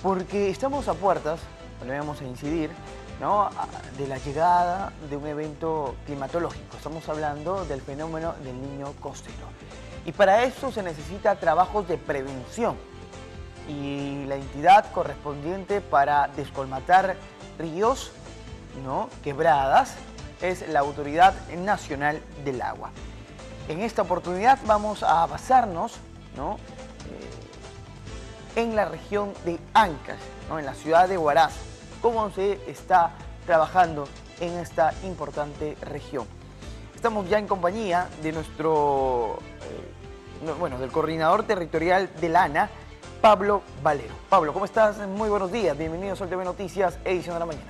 porque estamos a puertas, volvemos a incidir, ¿no?, de la llegada de un evento climatológico. Estamos hablando del fenómeno del Niño costero. Y para eso se necesita trabajos de prevención. Y la entidad correspondiente para descolmatar ríos, ¿no?, quebradas, es la Autoridad Nacional del Agua. En esta oportunidad vamos a basarnos, ¿no?, en la región de Ancash, ¿no?, en la ciudad de Huaraz, cómo se está trabajando en esta importante región. Estamos ya en compañía de nuestro, del coordinador territorial del ANA, Pablo Valero. Pablo, ¿cómo estás? Muy buenos días, bienvenidos a TV Noticias, edición de la mañana.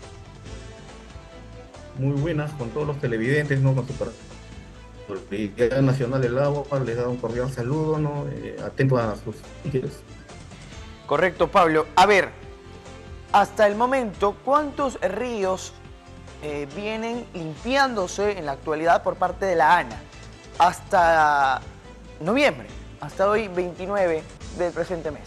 Muy buenas con todos los televidentes, ¿no? Con su Autoridad Nacional del Agua, les da un cordial saludo, ¿no? Atento a sus inquietudes. Correcto, Pablo. A ver, hasta el momento, ¿cuántos ríos vienen limpiándose en la actualidad por parte de la ANA? Hasta noviembre, hasta hoy 29 del presente mes.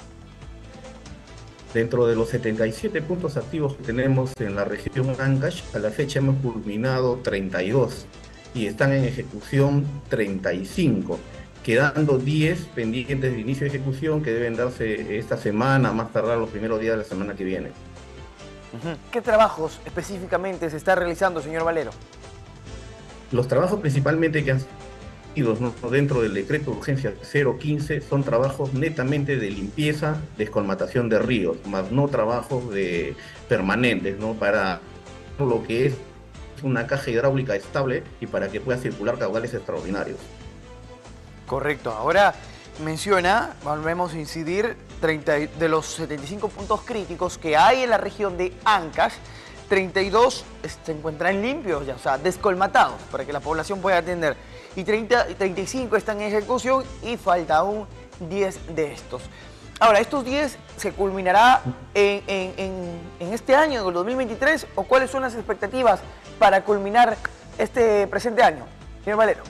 Dentro de los 77 puntos activos que tenemos en la región Ancash, a la fecha hemos culminado 32 y están en ejecución 35, quedando 10 pendientes de inicio de ejecución que deben darse esta semana, más tardar los primeros días de la semana que viene. ¿Qué trabajos específicamente se está realizando, señor Valero? Los trabajos principalmente que han sido, ¿no?, dentro del decreto de urgencia 015 son trabajos netamente de limpieza, descolmatación de ríos, más no trabajos permanentes, ¿no?, para lo que es una caja hidráulica estable y para que pueda circular caudales extraordinarios. Correcto. Ahora menciona, volvemos a incidir, 30 de los 75 puntos críticos que hay en la región de Ancash, 32 se encuentran limpios, ya, o sea, descolmatados, para que la población pueda atender. Y 35 están en ejecución y falta aún 10 de estos. Ahora, ¿estos 10 se culminará en este año, en el 2023? ¿O cuáles son las expectativas para culminar este presente año, señor Valero?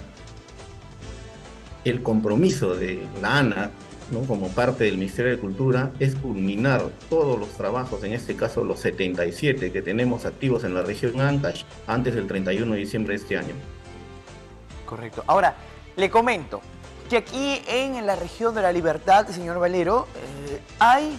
El compromiso de la ANA, ¿no?, como parte del Ministerio de Cultura, es culminar todos los trabajos, en este caso los 77 que tenemos activos en la región Ancash, antes del 31 de diciembre de este año. Correcto. Ahora, le comento que aquí en la región de La Libertad, señor Valero, hay,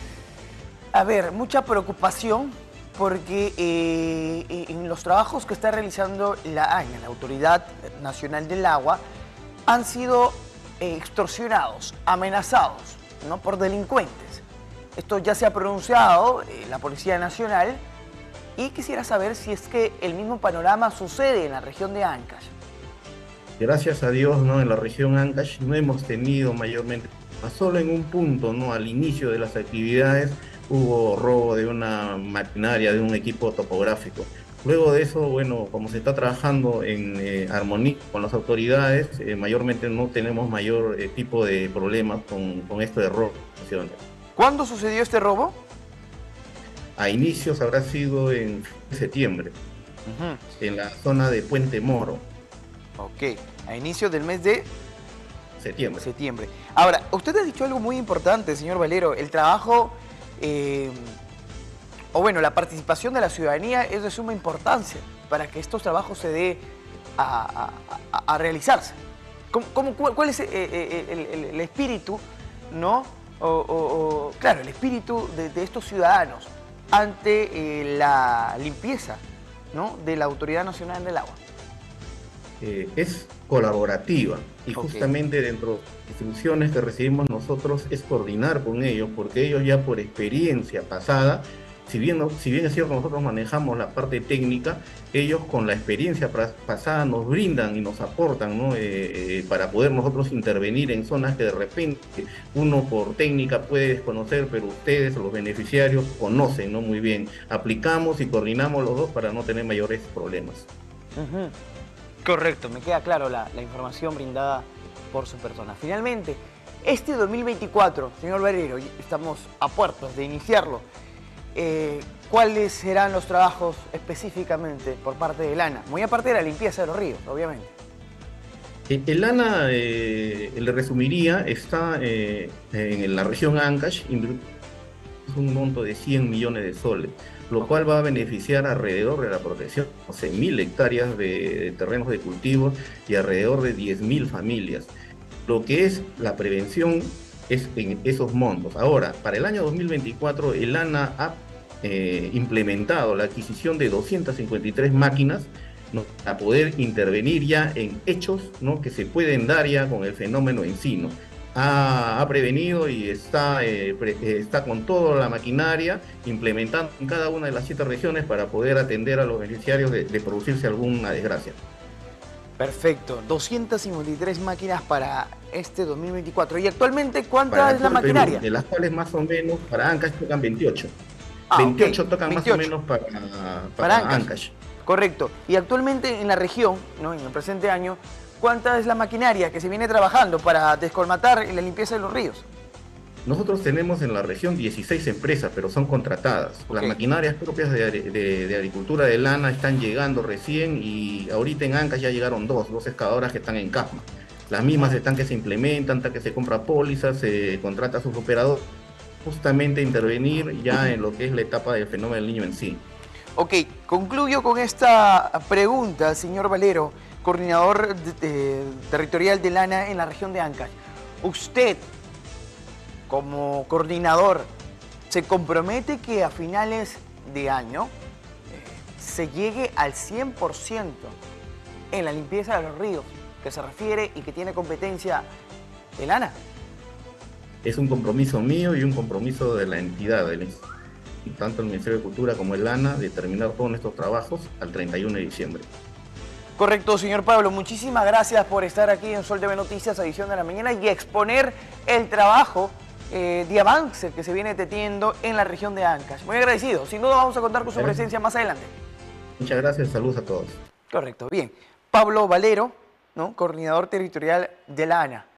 mucha preocupación porque en los trabajos que está realizando la ANA, la Autoridad Nacional del Agua, han sido extorsionados, amenazados, ¿no?, por delincuentes. Esto ya se ha pronunciado la Policía Nacional y quisiera saber si es que el mismo panorama sucede en la región de Ancash. Gracias a Dios, ¿no?, en la región Ancash no hemos tenido mayormente, solo en un punto, ¿no?, al inicio de las actividades hubo robo de una maquinaria, de un equipo topográfico. Luego de eso, bueno, como se está trabajando en armonía con las autoridades, mayormente no tenemos mayor tipo de problemas con esto de robo. ¿Cuándo sucedió este robo? A inicios habrá sido en septiembre, en la zona de Puente Moro. Ok, a inicios del mes de septiembre. Ahora, usted ha dicho algo muy importante, señor Valero, el trabajo, la participación de la ciudadanía es de suma importancia para que estos trabajos se dé a realizarse. ¿Cuál es el espíritu, ¿no? Claro, el espíritu de estos ciudadanos ante la limpieza, ¿no?, de la Autoridad Nacional del Agua? Es colaborativa y Okay. Justamente dentro de las instrucciones que recibimos nosotros es coordinar con ellos, porque ellos ya por experiencia pasada, si bien es cierto nosotros manejamos la parte técnica, ellos con la experiencia pasada nos brindan y nos aportan, ¿no?, para poder nosotros intervenir en zonas que de repente uno por técnica puede desconocer, pero ustedes, los beneficiarios, conocen, ¿no?, muy bien. Aplicamos y coordinamos los dos para no tener mayores problemas. Correcto, me queda claro la información brindada por su persona. Finalmente, este 2024, señor Valero, estamos a puertas de iniciarlo. ¿Cuáles serán los trabajos específicamente por parte del ANA? Muy aparte de la limpieza de los ríos, obviamente. El ANA, le resumiría, está en la región Ancash, es un monto de 100 millones de soles, lo cual va a beneficiar alrededor de la protección de 11.000 hectáreas de terrenos de cultivo y alrededor de 10.000 familias. Lo que es la prevención es en esos montos. Ahora, para el año 2024, el ANA ha implementado la adquisición de 253 máquinas, ¿no?, para poder intervenir ya en hechos, ¿no?, que se pueden dar ya con el fenómeno en sí, ¿no? Ha prevenido y está con toda la maquinaria implementando en cada una de las 7 regiones para poder atender a los beneficiarios de producirse alguna desgracia. Perfecto, 253 máquinas para este 2024. ¿Y actualmente Para cuánta es la todo el Perú, maquinaria? de las cuales más o menos para Ancash tocan 28. Ah, ok, 28 tocan más o 28 menos para para Ancash. Ancash. Correcto. Y actualmente en la región, ¿no?, en el presente año, ¿cuánta es la maquinaria que se viene trabajando para descolmatar la limpieza de los ríos? Nosotros tenemos en la región 16 empresas, pero son contratadas. Ok. Las maquinarias propias de agricultura de lana están llegando recién y ahorita en Ancash ya llegaron dos excavadoras que están en Casma. Las mismas están que se implementan, están que se compra pólizas, se contrata a sus operadores, justamente intervenir ya en lo que es la etapa del fenómeno del Niño en sí. Ok, concluyo con esta pregunta, señor Valero, coordinador territorial de Lana en la región de Ancash. Usted, como coordinador, ¿se compromete que a finales de año se llegue al 100% en la limpieza de los ríos, que se refiere y que tiene competencia el ANA? Es un compromiso mío y un compromiso de la entidad, tanto el Ministerio de Cultura como el ANA, de terminar todos estos trabajos al 31 de diciembre. Correcto, señor Pablo. Muchísimas gracias por estar aquí en Sol TV Noticias, edición de la mañana, y exponer el trabajo de avance que se viene teniendo en la región de Ancash. Muy agradecido. Sin duda vamos a contar con su presencia más adelante. Muchas gracias. Saludos a todos. Correcto. Bien. Pablo Valero, ¿no?, coordinador territorial de la ANA.